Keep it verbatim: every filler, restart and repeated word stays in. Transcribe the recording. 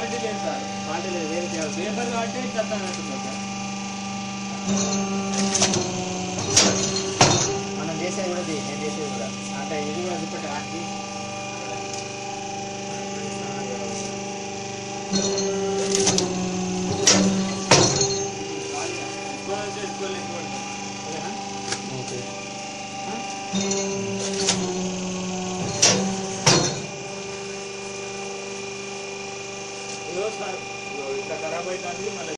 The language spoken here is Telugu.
క్వాలిటీ లేదు సార్, క్వాలిటీ లేదు, వేరే చేయాలి పేపర్ కాబట్టి చెత్త అన్నట్టుంది సార్. మనం చేసేది కూడా నేను చేసేది కూడా అంటే ఇది కూడా చూపెట్టి ఆకి సార్ ఇట్లా ఖరాబ్ అవుతుంది మళ్ళీ